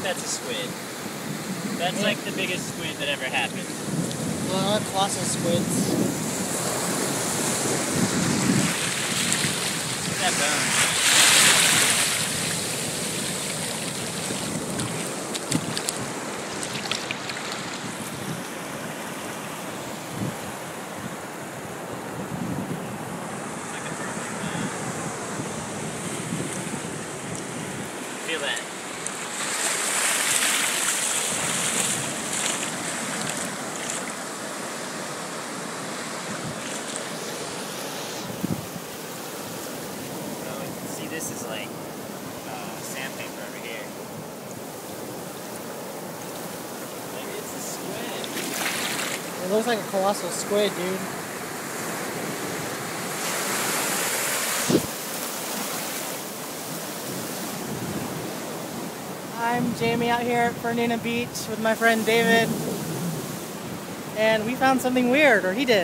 think that's a squid. That's like the biggest squid that ever happened. Well, not colossal squids. Look at that bone. Feel that. See, this is like sandpaper over here. Maybe it's a squid. It looks like a colossal squid, dude. I'm Jamie out here at Fernandina Beach with my friend David, and we found something weird, or he did.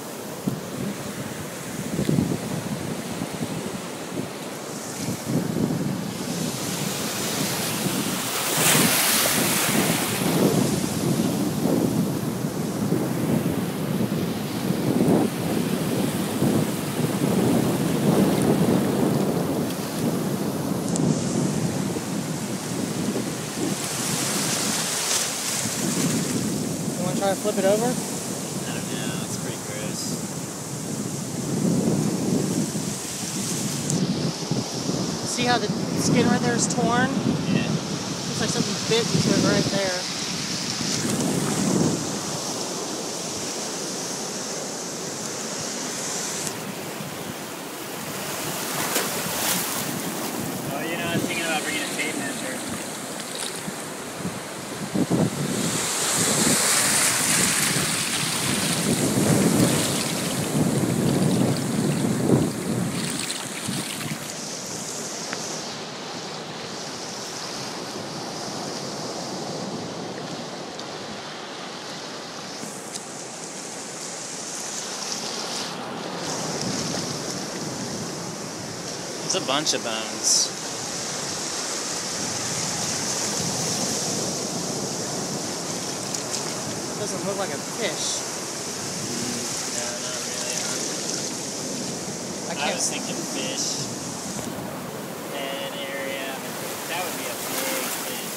Try to flip it over? I don't know, it's pretty gross. See how the skin right there is torn? Yeah. Looks like something bit into it right there. Oh, you know, I was thinking about bringing a tape measure. It's a bunch of bones. Doesn't look like a fish. No, not really. I was thinking fish. Head area. That would be a big fish.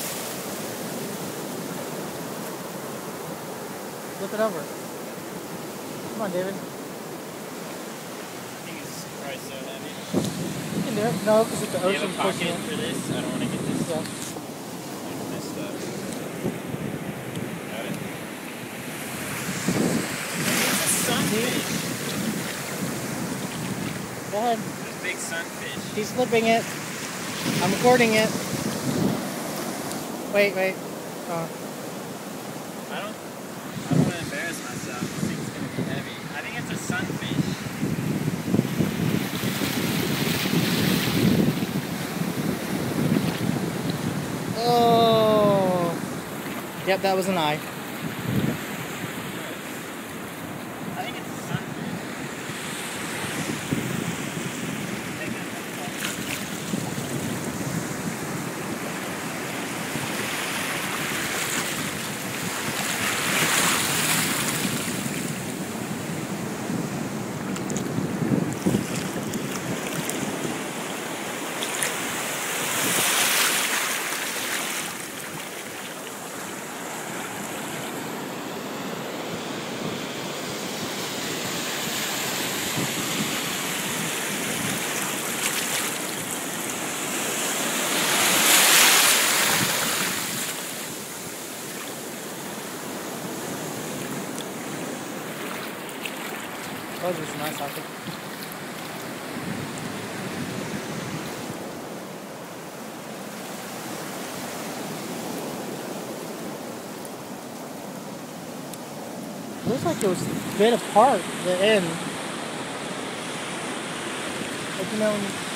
Flip it over. Come on, David. I think it's probably so heavy. You can do it. No, because it's the Do you ocean have a pocket pushing it. for this? I don't want to get this Yeah. like messed up. Got it. It's a sunfish. Go ahead. It's a big sunfish. He's flipping it. I'm recording it. Wait. Oh. I don't want to embarrass myself. This thing's going to be heavy. I think it's a sunfish. Oh. Yep, that was an eye. I think it's a sunfish. Those are some nice outfit. Looks like it was bit apart, the end. Like, you know,